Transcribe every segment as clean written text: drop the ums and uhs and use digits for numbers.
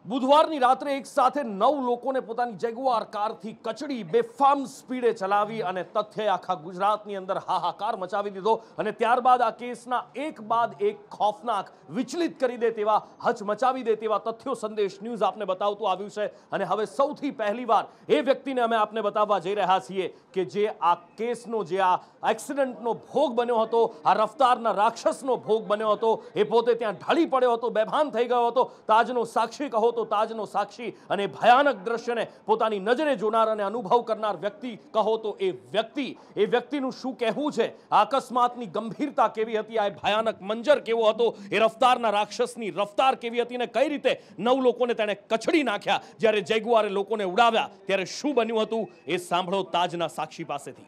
બુધવારની રાત્રે એક સાથે 9 લોકોને પોતાની જેગુઆર કારથી કચડી બેફામ સ્પીડે ચલાવી અને તથ્યે આખા ગુજરાતની અંદર હાહાકાર મચાવી દીધો અને ત્યારબાદ આ કેસના એક બાદ એક ખૌફનાક વિચલિત કરી દે તેવા હચમચાવી દે તેવા તથ્યો સંદેશ ન્યૂઝ આપને બતાવતું આવ્યું છે અને હવે સૌથી પહેલીવાર એ વ્યક્તિને અમે આપને બતાવવા જઈ રહ્યા છીએ કે જે આ કેસનો જે આ એક્સિડન્ટનો ભોગ બન્યો હતો, આ રફતારના રાક્ષસનો ભોગ બન્યો હતો, એ પોતે ત્યાં ઢળી પડ્યો હતો, બેભાન થઈ ગયો હતો, તાજનો સાક્ષી કહો તો તાજનો સાક્ષી અને ભયાનક દ્રશ્યને પોતાની નજરે જોનાર અને અનુભવ કરનાર વ્યક્તિ કહો તો એ વ્યક્તિનું શું કહેવું છે, આ અકસ્માતની ગંભીરતા કેવી હતી, આ ભયાનક મંજર કેવો હતો, એ રફતારના રાક્ષસની રફતાર કેવી હતી અને કઈ રીતે 9 લોકોને તેણે કચડી નાખ્યા, જ્યારે જેગુઆરે લોકોને ઉડાવ્યા ત્યારે શું બન્યું હતું એ સાંભળો તાજના સાક્ષી પાસેથી।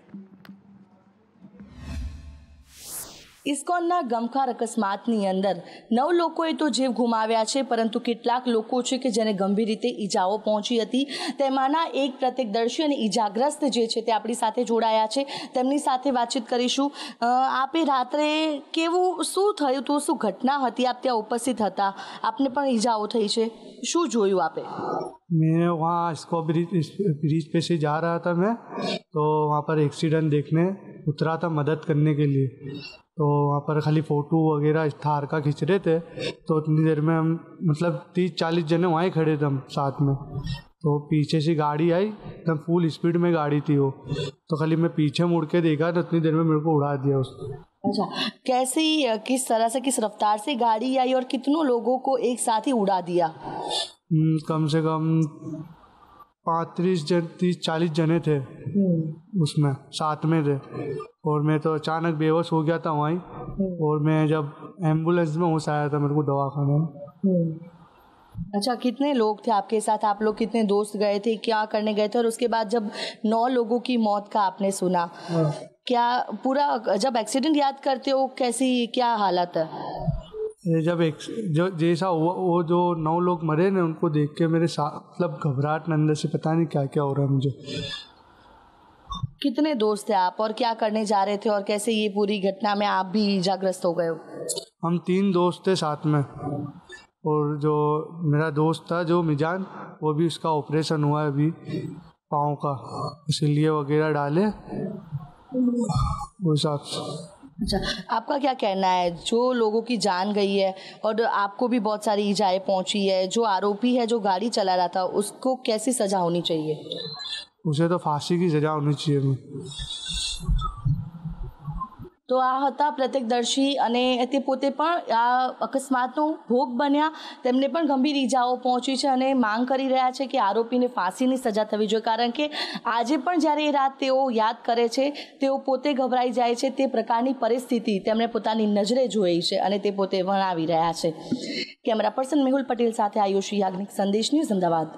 ઇસ્કોનના ગમખાર અકસ્માતની અંદર 9 લોકોએ તો જીવ ગુમાવ્યા છે, પરંતુ કેટલાક લોકો છે કે જેને ગંભીર રીતે ઈજાઓ પહોંચી હતી। તેમાંના એક પ્રત્યક્ષદર્શી અને ઈજાગ્રસ્ત જે છે તે આપણી સાથે જોડાયા છે, તેમની સાથે વાતચીત કરીશું। આપે રાત્રે કેવું શું થયું હતું, શું ઘટના હતી, આપ ત્યાં ઉપસ્થિત હતા, આપને પણ ઈજાઓ થઈ છે, શું જોયું આપે? मैं वहाँ इसको ब्रिज पे से जा रहा था मैं, तो वहाँ पर एक्सीडेंट देखने उतरा था मदद करने के लिए। तो वहाँ पर खाली फ़ोटो वगैरह थार का खींच रहे थे, तो उतनी देर में हम मतलब 30-40 जने वहाँ ही खड़े थे हम साथ में। तो पीछे से गाड़ी आई, एकदम फुल स्पीड में गाड़ी थी वो, तो खाली मैं पीछे मुड़ के देखा तो उतनी देर में मेरे को उड़ा दिया उसको। अच्छा, कैसी किस तरह से किस रफ्तार से गाड़ी आई और कितनों लोगों को एक साथ ही उड़ा दिया? कम से कम 30-40 जने थे उसमें, साथ में थे, और मैं तो अचानक बेहोश हो गया था वहीं, और मैं जब एम्बुलेंस में होश आया था मेरे को दवाखाने में। अच्छा, कितने लोग थे आपके साथ, आप लोग कितने दोस्त गए थे, क्या करने गए थे, और उसके बाद जब 9 लोगों की मौत का आपने सुना, क्या पूरा जब एक्सीडेंट याद करते हो कैसी क्या हालत है? जब जो जैसा हुआ वो जो 9 लोग मरे ने उनको देख के मेरे मतलब घबराहट अंदर से पता नहीं क्या क्या हो रहा है मुझे। कितने दोस्त थे आप और क्या करने जा रहे थे और कैसे ये पूरी घटना में आप भी इजाग्रस्त हो गए हो? हम 3 दोस्त थे साथ में, और जो मेरा दोस्त था जो मिजान, वो भी उसका ऑपरेशन हुआ है अभी पाँव का, इसलिए वगैरह डाले वो हिसाब से। अच्छा, आपका क्या कहना है, जो लोगों की जान गई है और आपको भी बहुत सारी इजाएं पहुंची है, जो आरोपी है जो गाड़ी चला रहा था उसको कैसी सजा होनी चाहिए? उसे तो फांसी की सजा होनी चाहिए। તો આ હતા પ્રત્યક્ષદર્શી અને તે પોતે પણ આ અકસ્માતનો ભોગ બન્યા, તેમને પણ ગંભીર ઈજાઓ પહોંચી છે અને માંગ કરી રહ્યા છે કે આરોપીને ફાંસીની સજા થવી જોઈએ, કારણ કે આજે પણ જ્યારે એ રાત તેઓ યાદ કરે છે તેઓ પોતે ગભરાઈ જાય છે, તે પ્રકારની પરિસ્થિતિ તેમણે પોતાની નજરે જોઈ છે અને તે પોતે વર્ણવી રહ્યા છે। કેમેરા પર્સન મેહુલ પટેલ સાથે આયુષી યાજ્ઞિક, સંદેશ ન્યૂઝ, અમદાવાદ।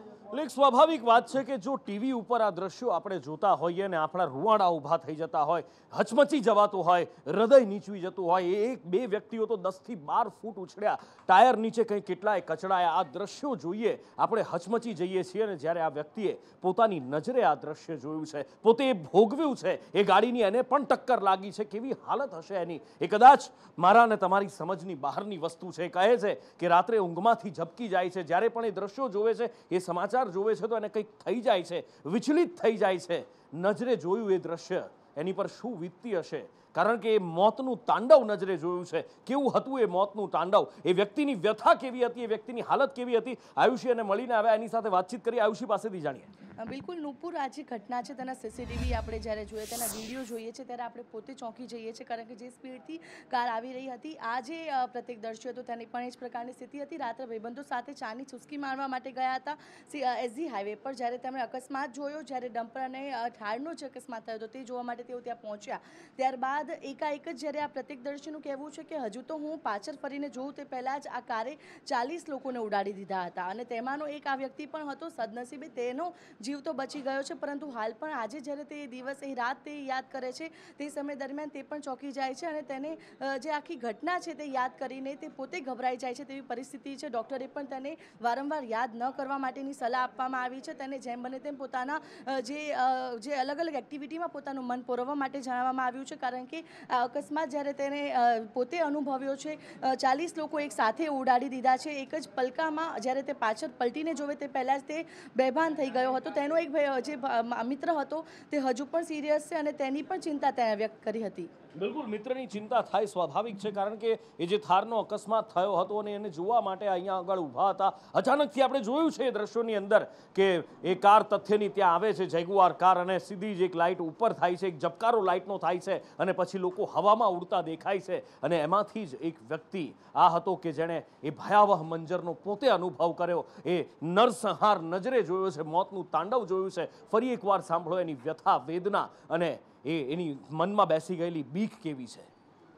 એક સ્વાભાવિક વાત છે કે જો ટીવી ઉપર આ દ્રશ્યો આપણે જોતા હોઈએ અને આપણા રૂવાડા ઊભા થઈ જતા હોય, હચમચી જવાતું હોય, હૃદય નીચવી જતું હોય, એક બે વ્યક્તિઓ તો 10 થી 12 ફૂટ ઉછળ્યા, ટાયર નીચે કંઈ કેટલાય કચડાયા, આ દ્રશ્યો જોઈએ આપણે હચમચી જઈએ છીએ અને જ્યારે આ વ્યક્તિએ પોતાની નજરે આ દ્રશ્ય જોયું છે, પોતે ભોગવ્યું છે, એ ગાડીની એને પણ ટક્કર લાગી છે, કેવી હાલત હશે એની, એ કદાચ મારા અને તમારી સમજની બહારની વસ્તુ છે। કહે છે કે રાત્રે ઊંઘમાંથી ઝબકી જાય છે, જ્યારે પણ એ દ્રશ્યો જોવે છે, એ સમાચાર જોવે છે તો એને કંઈક થઈ જાય છે, વિચલિત થઈ જાય છે। નજરે જોયું એ દ્રશ્ય એની પર શું વીતતી હશે, કારણ કે એ મોતનું તાંડવ નજરે જોયું છે, કેવું હતું એ મોતનું તાંડવ, એ વ્યક્તિની વ્યથા કેવી હતી, એ વ્યક્તિની હાલત કેવી હતી। આયુષી અને મળીને આવ્યા, એની સાથે વાતચીત કરી, આયુષી પાસેથી જાણીએ। બિલકુલ નુપુર, આ જે ઘટના છે તેના સીસીટીવી આપણે જ્યારે જોઈએ, તેના વિડીયો જોઈએ છે ત્યારે આપણે પોતે ચોંકી જઈએ છીએ, કારણ કે જે સ્પીડથી કાર આવી રહી હતી, આ જે પ્રત્યક્ષદર્શી હતો તેની પણ એ જ પ્રકારની સ્થિતિ હતી। રાત્રે ભાઈબંધો સાથે ચાની ચુસ્કી મારવા માટે ગયા હતા એસજી હાઈવે પર, જ્યારે તેમણે અકસ્માત જોયો, જ્યારે ડમ્પર અને ઠારનો જે અકસ્માત થયો હતો તે જોવા માટે તેઓ ત્યાં પહોંચ્યા, ત્યારબાદ એકાએક જ જ્યારે આ પ્રત્યક્ષદર્શીનું કહેવું છે કે હજુ તો હું પાછળ ફરીને જોઉં તે પહેલાં જ આ કારે 40 લોકોને ઉડાડી દીધા હતા અને તેમાંનો એક આ વ્યક્તિ પણ હતો, સદનસીબે તેનો જીવ તો બચી ગયો છે, પરંતુ હાલ પણ આજે જ્યારે તે દિવસ એ રાત તે યાદ કરે છે તે સમય દરમિયાન તે પણ ચોંકી જાય છે અને તેને જે આખી ઘટના છે તે યાદ કરીને તે પોતે ગભરાઈ જાય છે તેવી પરિસ્થિતિ છે। ડૉક્ટરે પણ તેને વારંવાર યાદ ન કરવા માટેની સલાહ આપવામાં આવી છે, તેને જેમ બને તેમ પોતાના જે અલગ અલગ એક્ટિવિટીમાં પોતાનું મન પરોવવા માટે જણાવવામાં આવ્યું છે, કારણ કે કે આ અકસ્માત જ્યારે તેને પોતે અનુભવ્યો છે, 40 લોકો એક સાથે ઉડાડી દીધા છે એક જ પલકામાં. જ્યારે તે પાછળ પલટીને જોવે તે પહેલાં જ તે બેભાન થઈ ગયો હતો. તેનો એક જે મિત્ર હતો તે હજુ પણ સિરિયસ છે અને તેની પણ ચિંતા તેણે વ્યક્ત કરી હતી. બિલકુલ, મિત્રની ચિંતા થાય સ્વાભાવિક છે, કારણ કે એ જે થારનો અકસ્માત થયો હતો અને એને જોવા માટે અહીંયા આગળ ઊભા હતા. અચાનકથી આપણે જોયું છે એ દ્રશ્યોની અંદર કે એ કાર તથ્યની ત્યાં આવે છે, જેગુઆર કાર, અને સીધી જ એક લાઇટ ઉપર થાય છે, એક ઝબકારો લાઇટનો થાય છે અને પછી લોકો હવામાં ઉડતા દેખાય છે. અને એમાંથી જ એક વ્યક્તિ આ હતો કે જેણે એ ભયાવહ મંજરનો પોતે અનુભવ કર્યો, એ નરસંહાર નજરે જોયો છે, મોતનું તાંડવ જોયું છે. ફરી એકવાર સાંભળો એની વ્યથા, વેદના અને એની મનમાં બેસી ગયેલી બીક કેવી છે.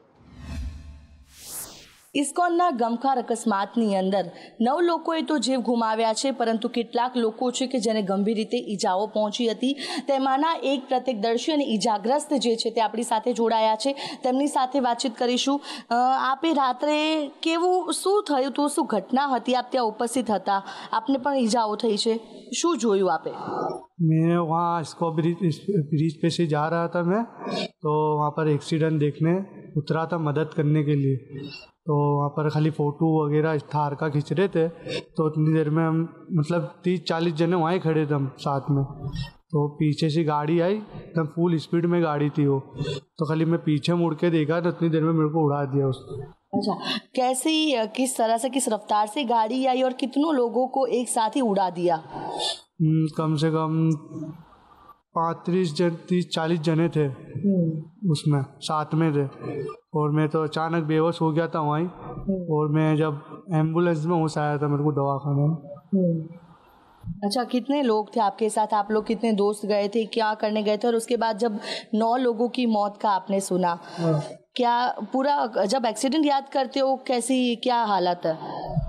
ઇસ્કોનના ગમખાર અકસ્માતની અંદર 9 લોકોએ તો જીવ ગુમાવ્યા છે, પરંતુ કેટલાક લોકો છે કે જેને ગંભીર રીતે ઈજાઓ પહોંચી હતી. તેમાંના એક પ્રત્યક્ષદર્શી અને ઈજાગ્રસ્ત જે છે તે આપણી સાથે જોડાયા છે. તેમની સાથે વાતચીત કરીશું. આપે રાત્રે શું થયું હતું, શું ઘટના હતી? આપ ત્યાં ઉપસ્થિત હતા, આપને પણ ઈજાઓ થઈ છે, શું જોયું આપે? मैं वहाँ इसको ब्रिज पे से जा रहा था मैं, तो वहाँ पर एक्सीडेंट देखने उतरा था मदद करने के लिए. तो वहाँ पर खाली फ़ोटो वगैरह थार का खींच रहे थे. तो उतनी देर में हम मतलब 30-40 जने वहाँ ही खड़े थे हम साथ में. तो पीछे से गाड़ी आई, एकदम फुल स्पीड में गाड़ी थी वो. तो खाली मैं पीछे मुड़ के देखा तो उतनी देर में मेरे को उड़ा दिया उसने. अच्छा, किस तरह से, किस रफ्तार से गाड़ी आई और कितनों लोगों को एक साथ ही उड़ा दिया? कम से कम 30-40 जने थे उसमें, साथ में थे. और मैं तो अचानक बेहोश हो गया था वहीं. और मैं जब एम्बुलेंस में होश आया था मेरे को दवाखाने में. अच्छा, कितने लोग थे आपके साथ? आप लोग कितने दोस्त गए थे, क्या करने गए थे? और उसके बाद जब 9 लोगों की मौत का आपने सुना, क्या पूरा जब एक्सीडेंट याद करते हो क्या हालत है?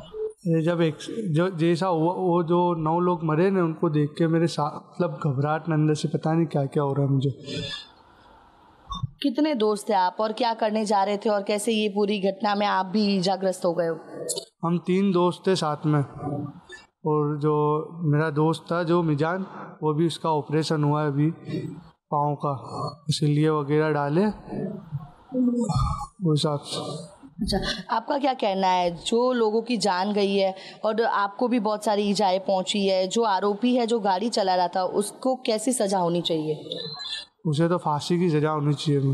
जैसा हुआ, वो जो 9 लोग मरे ना, उनको देख के मेरे मतलब घबराहट अंदर से पता नहीं क्या क्या हो रहा है मुझे. कितने दोस्त थे आप और क्या करने जा रहे थे, और कैसे ये पूरी घटना में आप भी इजाग्रस्त हो गए हो? हम 3 दोस्त थे साथ में. और जो मेरा दोस्त था जो मिजान, वो भी उसका ऑपरेशन हुआ है अभी पाँव का, इसीलिए वगैरह डाले वो हिसाब से. अच्छा, आपका क्या कहना है, जो लोगों की जान गई है और आपको भी बहुत सारी इजाएं पहुंची है, जो आरोपी है जो गाड़ी चला रहा था, उसको कैसी सजा होनी चाहिए? उसे तो फांसी की सजा होनी चाहिए.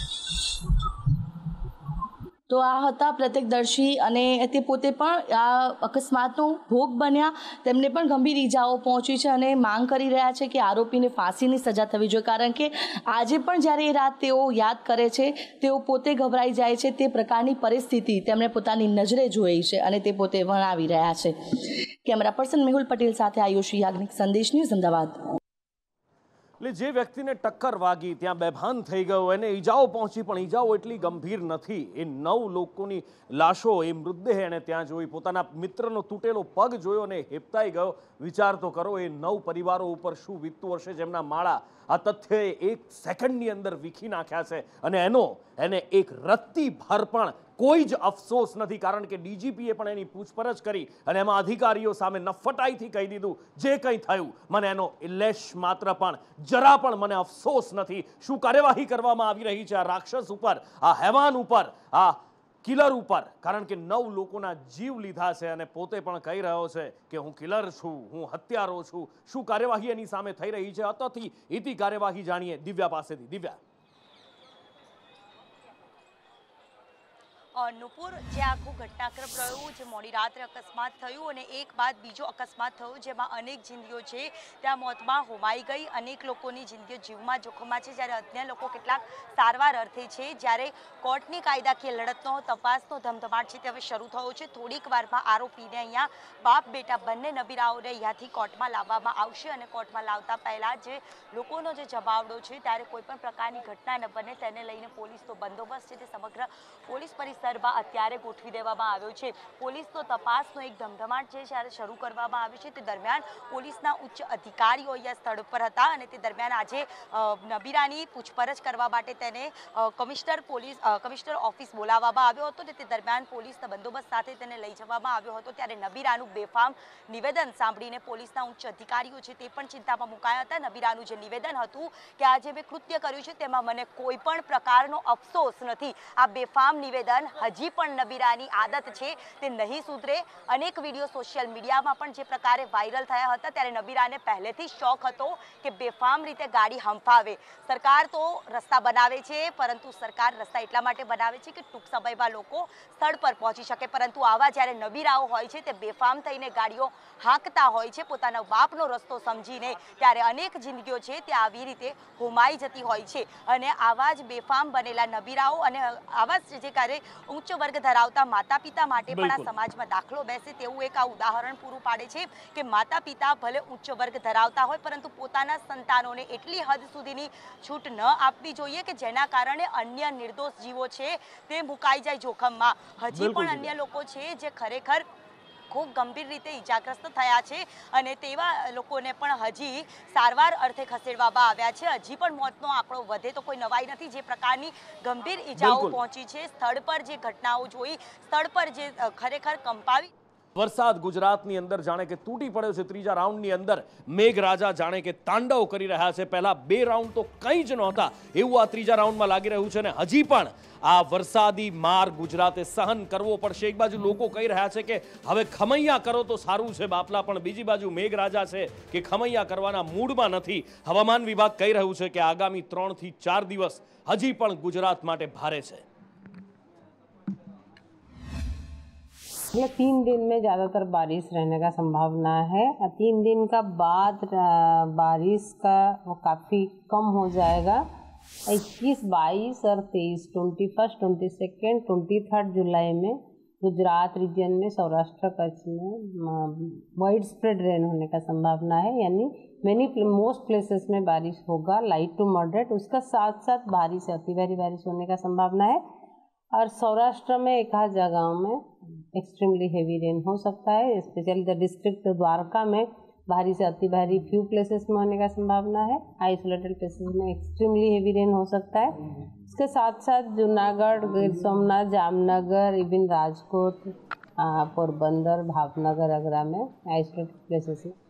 તો આ હતા પ્રત્યક્ષદર્શી અને તે પોતે પણ આ અકસ્માતનો ભોગ બન્યા. તેમને પણ ગંભીર ઈજાઓ પહોંચી છે અને માંગ કરી રહ્યા છે કે આરોપીને ફાંસીની સજા થવી જોઈએ, કારણ કે આજે પણ જ્યારે એ રાત તેઓ યાદ કરે છે, તેઓ પોતે ગભરાઈ જાય છે. તે પ્રકારની પરિસ્થિતિ તેમણે પોતાની નજરે જોઈ છે અને તે પોતે વર્ણવી રહ્યા છે. કેમેરા પર્સન મેહુલ પટેલ સાથે આયુષી યાજ્ઞિક, સંદેશ ન્યૂઝ, અમદાવાદ. એટલે જે વ્યક્તિને ટક્કર વાગી, ત્યાં બેભાન થઈ ગયો, એને ઈજાઓ પહોંચી, પણ ઈજાઓ એટલી ગંભીર નથી. એ 9 લોકોની લાશો, એ મૃતદેહ એણે ત્યાં જોઈ, પોતાના મિત્રનો તૂટેલો પગ જોયો અને હેપતાઈ ગયો. વિચાર તો કરો, એ 9 પરિવારો ઉપર શું વીતતું હશે, જેમના માળા આ તથ્યએ 1 સેકન્ડની અંદર વીખી નાખ્યા છે. અને એને એક રત્તી ભર પણ કોઈ જ અફસોસ નથી, કારણ કે ડીજીપીએ પણ એની પૂછપરછ કરી અને એમાં અધિકારીઓ સામે નફટાઈથી કહી દીધું, જે કંઈ થયું મને એનો લેશ માત્ર પણ જરા પણ મને અફસોસ નથી. શું કાર્યવાહી કરવામાં આવી રહી છે આ રાક્ષસ ઉપર, આ હેવાન ઉપર, આ કિલર ઉપર, કારણ કે 9 લોકોના જીવ લીધા છે અને પોતે પણ કહી રહ્યો છે કે હું કિલર છું, હું હત્યારો છું. શું કાર્યવાહી એની સામે થઈ રહી છે, અતથી ઇતિ કાર્યવાહી જાણીએ દિવ્યા પાસેથી. દિવ્યા. નુપુર, જે આખું ઘટનાક્રમ રહ્યું, જે મોડી રાત્રે અકસ્માત થયું અને એક બાદ બીજો અકસ્માત થયો, જેમાં અનેક જિંદગીઓ છે ત્યાં મોતમાં હોમાઈ ગઈ, અનેક લોકોની જિંદગીઓ જીવમાં જોખમમાં છે, જ્યારે અન્ય લોકો કેટલાક સારવાર અર્થે છે. જ્યારે કોર્ટની કાયદાકીય લડતનો, તપાસનો ધમધમાટ છે તે હવે શરૂ થયો છે. થોડીક વારમાં આરોપીને અહીંયા બાપ બેટા બંને નબીરાઓને અહીંયાથી કોર્ટમાં લાવવામાં આવશે અને કોર્ટમાં લાવતા પહેલા જે લોકોનો જે જમાવડો છે, ત્યારે કોઈ પણ પ્રકારની ઘટના ન બને તેને લઈને પોલીસનો બંદોબસ્ત છે તે સમગ્ર પોલીસ પરિસ્થિતિ પરિસરમાં અત્યારે ગોઠવી દેવામાં આવ્યો છે. પોલીસનો તપાસનો એક ધમધમાટ છે જ્યારે શરૂ કરવામાં આવ્યો છે. તે દરમિયાન પોલીસના ઉચ્ચ અધિકારીઓ અહીંયા સ્થળ પર હતા અને તે દરમિયાન આજે નબીરાની પૂછપરછ કરવા માટે તેને કમિશનર ઓફિસ બોલાવવામાં આવ્યો હતો. તે દરમિયાન પોલીસના બંદોબસ્ત સાથે તેને લઈ જવામાં આવ્યો હતો. ત્યારે નબીરાનું બેફામ નિવેદન સાંભળીને પોલીસના ઉચ્ચ અધિકારીઓ છે તે પણ ચિંતામાં મુકાયા હતા. નબીરાનું જે નિવેદન હતું કે આજે મેં કૃત્ય કર્યું છે તેમાં મને કોઈ પણ પ્રકારનો અફસોસ નથી. આ બેફામ નિવેદન હજી પણ નબીરાની આદત છે તે નહીં સુધરે. અનેક વિડીયો સોશિયલ મીડિયામાં પણ જે પ્રકારે વાયરલ થયા હતા ત્યારે નબીરાને પહેલેથી શોખ હતો કે બેફામ રીતે ગાડી હંફાવે. સરકાર તો રસ્તા બનાવે છે પરંતુ સરકાર રસ્તા એટલા માટે બનાવે છે કે ટૂંક સમયમાં લોકો સ્થળ પર પહોંચી શકે, પરંતુ આવા જ્યારે નબીરાઓ હોય છે તે બેફામ થઈને ગાડીઓ હાંકતા હોય છે પોતાના બાપનો રસ્તો સમજીને, ત્યારે અનેક જિંદગીઓ છે તે આવી રીતે હોમાઈ જતી હોય છે. અને આવા જ બેફામ બનેલા નબીરાઓ અને આવા જ જે કાર્ય ઉચ્ચ વર્ગ ધરાવતા માતા પિતા માટે પણ આ સમાજમાં દાખલો બેસે તેવું એક આ ઉદાહરણ પૂરું પાડે છે કે માતા પિતા ભલે ઉચ્ચ વર્ગ ધરાવતા હોય પરંતુ પોતાના સંતાનોને એટલી હદ સુધીની છૂટ ન આપવી જોઈએ કે જેના કારણે અન્ય નિર્દોષ જીવો છે તે મુકાઈ જાય જોખમમાં. હજી પણ અન્ય લોકો છે જે ખરેખર ખૂબ ગંભીર રીતે ઈજાગ્રસ્ત થયા છે અને તેવા લોકોને પણ હજી સારવાર અર્થે ખસેડવામાં આવ્યા છે. હજી પણ મોતનો આંકડો વધે તો કોઈ નવાઈ નથી. જે પ્રકારની ગંભીર ઈજાઓ પહોંચી છે, સ્થળ પર જે ઘટનાઓ જોઈ, સ્થળ પર જે ખરેખર કંપાવી. વરસાદ ગુજરાતની અંદર જાણે કે તૂટી પડ્યો છે. ત્રીજા રાઉન્ડની અંદર મેઘરાજા જાણે કે તાંડવ કરી રહ્યા છે. પહેલા 2 રાઉન્ડ તો કંઈ જ નહોતા એવું આ ત્રીજા રાઉન્ડમાં લાગી રહ્યું છે અને હજી પણ આ વરસાદી માર ગુજરાતે સહન કરવો પડશે. એક બાજુ લોકો કહી રહ્યા છે કે હવે ખમૈયા કરો તો સારું છે બાપલા, પણ બીજી બાજુ મેઘરાજા છે કે ખમૈયા કરવાના મૂડમાં નથી. હવામાન વિભાગ કહી રહ્યું છે કે આગામી 3 થી 4 દિવસ હજી પણ ગુજરાત માટે ભારે છે. 3 दिन में ज़्यादातर बारिश रहने का संभावना है. 3 दिन का बाद बारिश का वो काफ़ी कम हो जाएगा. 21, 22 और 23, 21, 22, 23 जुलाई में गुजरात रीजन में, सौराष्ट्र कच्छ में वाइड स्प्रेड रेन होने का संभावना है. यानी मोस्ट प्लेसेस में बारिश होगा, लाइट टू मॉडरेट. उसका साथ साथ भारी से अति भारी बारिश होने का संभावना है. और सौराष्ट्र में एक आध जगहों में एक्सट्रीमली हेवी रेन हो सकता है. स्पेशली द डिस्ट्रिक्ट द्वारका में भारी से अति भारी फ्यू प्लेसेस में होने का संभावना है. आइसोलेटेड प्लेसेस में एक्सट्रीमली हेवी रेन हो सकता है. इसके साथ साथ जूनागढ़, गिर सोमनाथ, जामनगर, इवन राजकोट, पोरबंदर, भावनगर वगैरह में आइसोलेटेड प्लेसेस में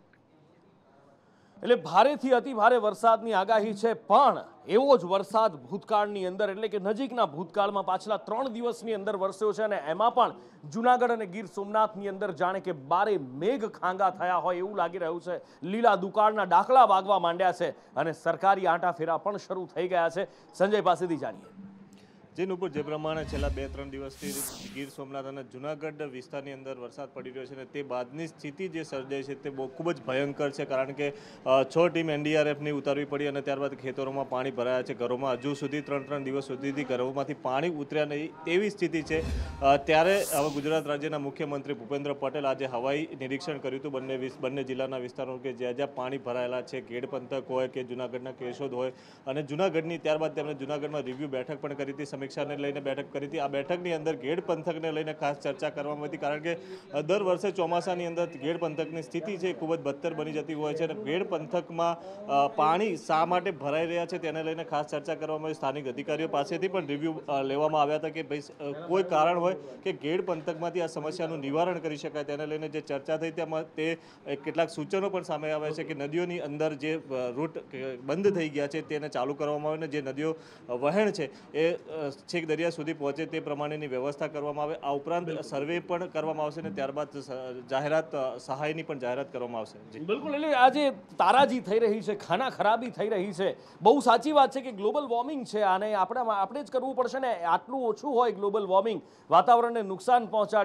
એટલે ભારેથી અતિ ભારે વરસાદની આગાહી છે. પણ એવો જ વરસાદ ભૂતકાળની અંદર એટલે કે નજીકના ભૂતકાળમાં પાછલા 3 દિવસની અંદર વરસ્યો છે અને એમાં પણ જૂનાગઢ અને ગીર સોમનાથની અંદર જાણે કે બારે મેઘ ખાંગા થયા હોય એવું લાગી રહ્યું છે. લીલા દુકાળના દાખલા વાગવા માંડ્યા છે અને સરકારી આંટાફેરા પણ શરૂ થઈ ગયા છે. સંજય પાસેથી જાણીએ. જેનું ઉપર જે પ્રમાણે છેલ્લા 2-3 દિવસથી ગીર સોમનાથ અને જૂનાગઢ વિસ્તારની અંદર વરસાદ પડી રહ્યો છે અને તે બાદની સ્થિતિ જે સર્જાઈ છે તે બહુ ખૂબ જ ભયંકર છે. કારણ કે 6 ટીમ NDRFની ઉતારવી પડી અને ત્યારબાદ ખેતરોમાં પાણી ભરાયા છે. ઘરોમાં હજુ સુધી 3-3 દિવસ સુધીથી ઘરોમાંથી પાણી ઉતર્યા નહીં તેવી સ્થિતિ છે. ત્યારે હવે ગુજરાત રાજ્યના મુખ્યમંત્રી ભૂપેન્દ્ર પટેલ આજે હવાઈ નિરીક્ષણ કર્યું હતું બંને જિલ્લાના વિસ્તારો કે જ્યાં જ્યાં પાણી ભરાયેલા છે, ગેડ પંથક હોય કે જૂનાગઢના કેશોદ હોય. અને જૂનાગઢની ત્યારબાદ તેમણે જૂનાગઢમાં રિવ્યૂ બેઠક પણ કરી હતી, સમીક્ષાને લઈને બેઠક કરી હતી. આ બેઠકની અંદર ગેડ પંથકને લઈને ખાસ ચર્ચા કરવામાં હતી. કારણ કે દર વર્ષે ચોમાસાની અંદર ગેડ પંથકની સ્થિતિ છે ખૂબ જ બદતર બની જતી હોય છે અને ગેડ પંથકમાં પાણી શા માટે ભરાઈ રહ્યા છે તેને લઈને ખાસ ચર્ચા કરવામાં આવી. સ્થાનિક અધિકારીઓ પાસેથી પણ રિવ્યૂ લેવામાં આવ્યા હતા કે ભાઈ કોઈ કારણ હોય કે ગેડ પંથકમાંથી આ સમસ્યાનું નિવારણ કરી શકાય તેને લઈને જે ચર્ચા થઈ તેમાં તે કેટલાક સૂચનો પણ સામે આવ્યા છે કે નદીઓની અંદર જે રૂટ બંધ થઈ ગયા છે તેને ચાલુ કરવામાં આવે અને જે નદીઓ વહેણ છે એ છેક દરિયા સુધી પહોંચે તે પ્રમાણેની વ્યવસ્થા કરવામાં આવે. આ ઉપરાંત સર્વે પણ કરવામાં આવશે અને ત્યારબાદ જાહેરાત સહાયની પણ જાહેરાત કરવામાં આવશે. બિલકુલ. એટલે આજે તારાજી થઈ રહી છે, ખાના ખરાબી થઈ રહી છે. બહુ સાચી વાત છે કે ગ્લોબલ વોર્મિંગ છે અને આપણે જ કરવું પડશે ને. આટલું ઓછું હોય ગ્લોબલ વોર્મિંગ, વાતાવરણને નુકસાન પહોંચાડ્યું,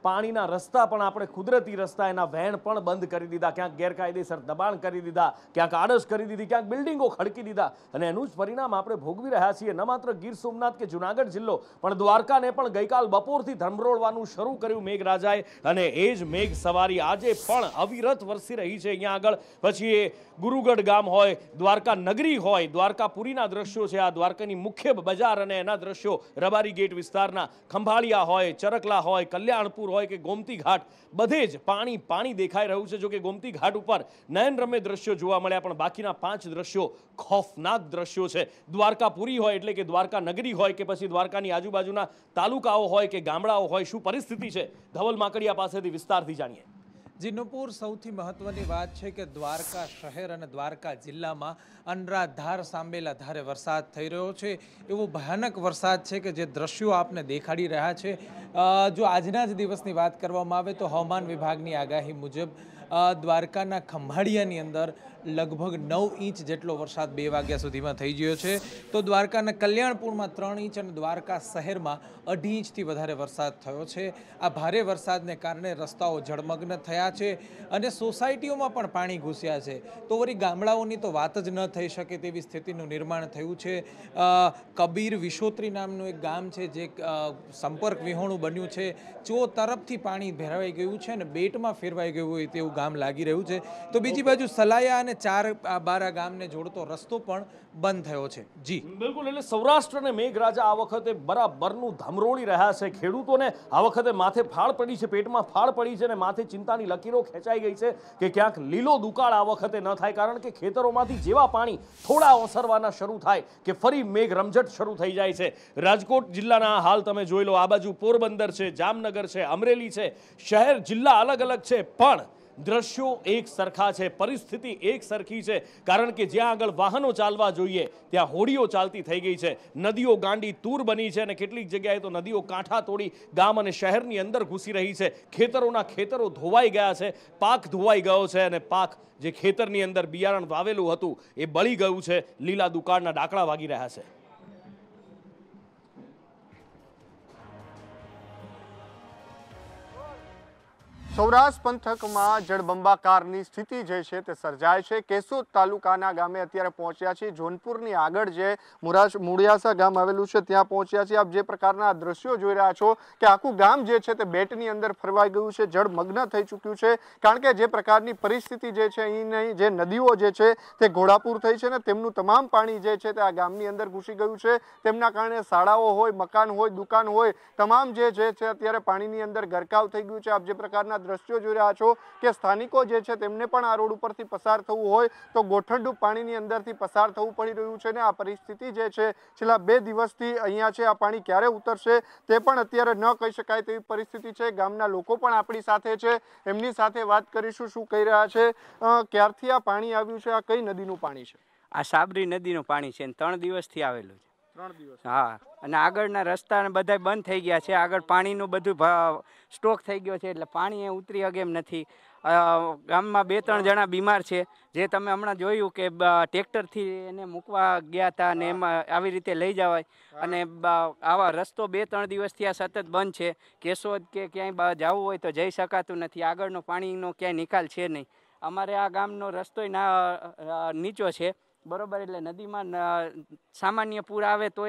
પાણીના રસ્તા પણ આપણે કુદરતી રસ્તા એના વહેણ પણ બંધ કરી દીધા, ક્યાંક ગેરકાયદેસર દબાણ કરી દીધા, ક્યાંક આડસ કરી દીધી, ક્યાંક બિલ્ડિંગો ખડકી દીધા અને એનું જ પરિણામ આપણે ભોગવી રહ્યા છીએ. ન માત્ર ગીર સોમનાથ કે જુનાગઢ જિલ્લો પણ દ્વારકાને પણ ગઈકાલ બપોરથી ધમરોળવાનું શરૂ કર્યું મેઘરાજાએ અને એ જ મેઘ સવારી આજે પણ અવિરત વરસી રહી છે અહીંયા આગળ. પછી એ ગુરુગઢ ગામ હોય, દ્વારકા નગરી હોય, દ્વારકાપુરીના દ્રશ્યો છે, આ દ્વારકાની મુખ્ય બજાર અને એના દ્રશ્યો, રબારી ગેટ વિસ્તારના ખંભાળિયા હોય, ચરકલા હોય, કલ્યાણપુર હોય કે ગોમતી ઘાટ, બધે જ પાણી દેખાઈ રહ્યું છે. જો કે ગોમતી ઘાટ ઉપર નયનરમ્ય દ્રશ્યો જોવા મળ્યા પણ બાકીના 5 દ્રશ્યો ખૌફનાક દ્રશ્યો છે. દ્વારકાપુરી હોય એટલે કે દ્વારકા નગરી હોય કે પછી દ્વારકાની આજુબાજુના તાલુકાઓ હોય કે ગામડાઓ હોય, શું પરિસ્થિતિ છે ધવલ માકડિયા પાસેથી વિસ્તારથી જાણીએ. જી નુપુર, સૌથી મહત્વની વાત છે કે દ્વારકા શહેર અને દ્વારકા જિલ્લામાં અનરાધાર સાંબેલા ધારે વરસાદ થઈ રહ્યો છે. એવો ભયાનક વરસાદ છે કે જે દ્રશ્યો આપને દેખાડી રહ્યા છે. જો આજના જ દિવસની વાત કરવામાં આવે તો હવામાન વિભાગની આગાહી મુજબ દ્વારકાના ખંભાળિયાની અંદર લગભગ 9 ઇંચ જેટલો વરસાદ 2 વાગ્યા સુધીમાં થઈ ગયો છે. તો દ્વારકાના કલ્યાણપુરમાં 3 ઇંચ અને દ્વારકા શહેરમાં 2.5 ઇંચથી વધારે વરસાદ થયો છે. આ ભારે વરસાદને કારણે રસ્તાઓ જળમગ્ન થયા છે અને સોસાયટીઓમાં પણ પાણી ઘૂસ્યા છે. તો વળી ગામડાઓની તો વાત જ ન થઈ શકે તેવી સ્થિતિનું નિર્માણ થયું છે. કબીર વિશોત્રી નામનું એક ગામ છે જે સંપર્ક વિહોણું બન્યું છે. ચો તરફથી પાણી ભેરવાઈ ગયું છે અને બેટમાં ફેરવાઈ ગયું હોય તેવું ગામ લાગી રહ્યું છે. તો બીજી બાજુ સલાયા અને 4 ગામને જોડતો રસ્તો પણ બંધ થયો છે. જી બિલકુલ, એટલે સૌરાષ્ટ્ર અને મેઘરાજા આ વખતે બરાબરનું ધમરોળી રહ્યા છે. ખેડૂતોને આ વખતે માથે ફાળ પડી છે, પેટમાં ફાળ પડી છે અને માથે ચિંતાની લકીરો ખેંચાઈ ગઈ છે કે ક્યાંક લીલો દુકાળ આ વખતે ન થાય. કારણ કે ખેતરોમાંથી જેવા પાણી થોડા ઓસરવાના શરૂ થાય કે ફરી મેઘ રમઝટ શરૂ થઈ જાય છે. રાજકોટ જિલ્લાના હાલ તમે જોઈ લો, આ બાજુ પોરબંદર છે, જામનગર છે, અમરેલી છે, શહેર જિલ્લા અલગ અલગ છે પણ દ્રશ્યો એક સરખા છે, પરિસ્થિતિ એક સરખી છે. કારણ કે જ્યાં આગળ વાહનો ચાલવા જોઈએ ત્યાં હોડીઓ ચાલતી થઈ ગઈ છે, નદીઓ ગાંડી તૂર બની છે અને કેટલીક જગ્યાએ તો નદીઓ કાંઠા તોડી ગામ અને શહેરની અંદર ઘૂસી રહી છે. ખેતરો ધોવાઈ ગયા છે, પાક ધોવાઈ ગયો છે અને પાક જે ખેતરની અંદર બિયારણ વાવેલું હતું એ બળી ગયું છે. લીલા દુકાળના ડાકડા વાગી રહ્યા છે. સૌરાષ્ટ્ર પંથકમાં જળબંબાકારની સ્થિતિ જે છે તે સર્જાય છે. કેશોદ તાલુકાના ગામે અત્યારે પહોંચ્યા છે. જોનપુરની આગળ જે મુડિયાસા ગામ આવેલું છે ત્યાં પહોંચ્યા છે. આપ જે પ્રકારના દ્રશ્યો જોઈ રહ્યા છો કે આખું ગામ જે છે તે બેટની અંદર ફરવાઈ ગયું છે, જળમગ્ન થઈ ચૂક્યું છે. કારણ કે જે પ્રકારની પરિસ્થિતિ જે છે અહીંની જે નદીઓ જે છે તે ઘોડાપૂર થઈ છે ને તેમનું તમામ પાણી જે છે તે આ ગામની અંદર ઘૂસી ગયું છે. તેમના કારણે શાળાઓ હોય, મકાન હોય, દુકાન હોય, તમામ જે છે અત્યારે પાણીની અંદર ગરકાવ થઈ ગયું છે. આપ જે પ્રકારના દ્રશ્યો જોઈ રહ્યા છો કે સ્થાનિકો જે છે તેમને પણ આ રોડ ઉપરથી પસાર થવું હોય તો ગોઠણડૂબ પાણીની અંદરથી પસાર થવું પડી રહ્યું છે ને આ પરિસ્થિતિ જે છે છેલ્લા 2 દિવસથી અહીંયા છે. આ પાણી ક્યારે ઉતરશે તે પણ અત્યારે ન કહી શકાય તેવી પરિસ્થિતિ છે. ગામના લોકો પણ આપણી સાથે છે, એમની સાથે વાત કરીશું શું કહી રહ્યા છે. ક્યારથી આ પાણી આવ્યું છે? આ કઈ નદીનું પાણી છે? આ સાબરી નદીનું પાણી છે, 3 દિવસથી આવેલું છે. 3 દિવસ? હા, અને આગળના રસ્તા બધા બંધ થઈ ગયા છે. આગળ પાણીનું બધું સ્ટોક થઈ ગયો છે એટલે પાણી ઉતરી શકે એમ નથી. ગામમાં 2-3 જણા બીમાર છે જે તમે હમણાં જોયું કે ટ્રેક્ટરથી એને મૂકવા ગયા હતા અને એમાં આવી રીતે લઈ જવાય અને આવા રસ્તો 2-3 દિવસથી આ સતત બંધ છે. કેશોદ કે ક્યાંય જવું હોય તો જઈ શકાતું નથી. આગળનો પાણીનો ક્યાંય નિકાલ છે નહીં. અમારે આ ગામનો રસ્તો નીચો છે બરોબર, એટલે નદીમાં સામાન્ય પૂર આવે તો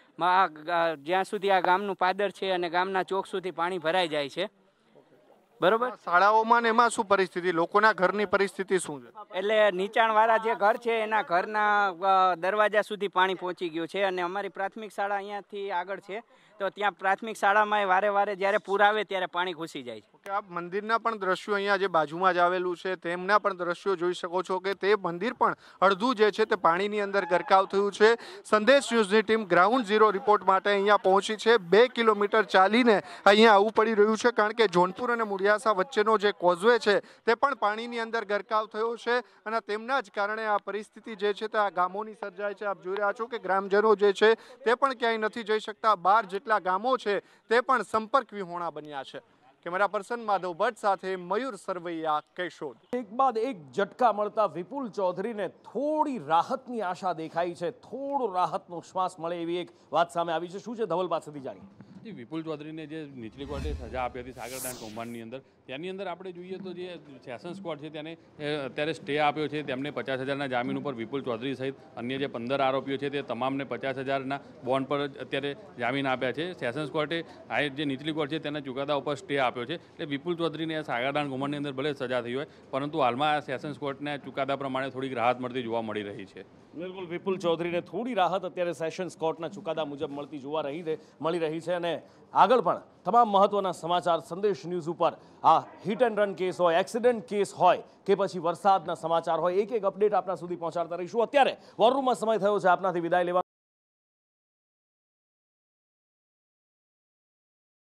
જ્યાં સુધી આ ગામનું પાદર છે અને ગામના ચોક સુધી પાણી ભરાઈ જાય છે બરોબર. શાળાઓમાં ને એમાં શું પરિસ્થિતિ? લોકોના ઘરની પરિસ્થિતિ શું છે? એટલે નીચાણવાળા જે ઘર છે એના ઘરના દરવાજા સુધી પાણી પહોંચી ગયું છે અને અમારી પ્રાથમિક શાળા અહીંયાથી આગળ છે તો ત્યાં પ્રાથમિક શાળામાં વારે જ્યારે પૂર આવે ત્યારે પાણી ઘૂસી જાય છે. કે આપ મંદિરના પણ દ્રશ્યો અહીંયા જે બાજુમાં જ આવેલું છે તેમના પણ દ્રશ્યો જોઈ શકો છો કે તે મંદિર પણ અડધું જે છે તે પાણીની અંદર ગરકાવ થયું છે. સંદેશ ન્યૂઝની ટીમ ગ્રાઉન્ડ ઝીરો રિપોર્ટ માટે અહીંયા પહોંચી છે. 2 કિલોમીટર ચાલીને અહીંયા આવવું પડી રહ્યું છે કારણ કે જોનપુર અને મુડિયાસા વચ્ચેનો જે કોઝવે છે તે પણ પાણીની અંદર ગરકાવ થયો છે અને તેમના જ કારણે આ પરિસ્થિતિ જે છે તે આ ગામોની સર્જાય છે. આપ જોઈ રહ્યા છો કે ગ્રામજનો જે છે તે પણ ક્યાંય નથી જઈ શકતા. 12 જેટલા ગામો છે તે પણ સંપર્ક વિહોણા બન્યા છે. કેમેરા પર્સન માધવ ભટ્ટ સાથે મયુર સરવૈયા, કેશોદ. એક બાદ એક ઝટકા મળતા વિપુલ ચૌધરીને થોડી રાહતની આશા દેખાઈ છે. થોડો રાહતનો શ્વાસ મળે એવી એક વાત સામે આવી છે. શું છે ધવલ પાસેથી જાણીએ. જે વિપુલ ચૌધરીને જે નીચલી કોર્ટે સજા આપી હતી સાગરદાન કૌભાંડની અંદર, તેની અંદર આપણે જોઈએ તો જે સેશન્સ કોર્ટ છે તેને અત્યારે સ્ટે આપ્યો છે. તેમને 50,000ના જામીન ઉપર વિપુલ ચૌધરી સહિત અન્ય જે 15 આરોપીઓ છે તે તમામને 50,000ના બોન્ડ પર અત્યારે જામીન આપ્યા છે. સેશન્સ કોર્ટે આ જે નીચલી કોર્ટ છે તેના ચુકાદા ઉપર સ્ટે આપ્યો છે. એટલે વિપુલ ચૌધરીને સાગરદાન કૌભાંડની અંદર ભલે સજા થઈ હોય, પરંતુ હાલમાં સેશન્સ કોર્ટના ચુકાદા પ્રમાણે થોડીક રાહત મળતી જોવા મળી રહી છે. બિલકુલ, વિપુલ ચૌધરીને થોડી રાહત અત્યારે સેશન્સ કોર્ટના ચુકાદા મુજબ મળી રહી છે. અને આગળ પણ તમામ મહત્વના સમાચાર સંદેશ ન્યૂઝ ઉપર આ હિટ એન્ડ રન કેસ હોય, એક્સિડન્ટ કેસ હોય કે પછી વરસાદના સમાચાર હોય, એક અપડેટ આપના સુધી પહોંચાડતા રહીશું. અત્યારે વોર રૂમમાં સમય થયો છે આપનાથી વિદાય લેવા.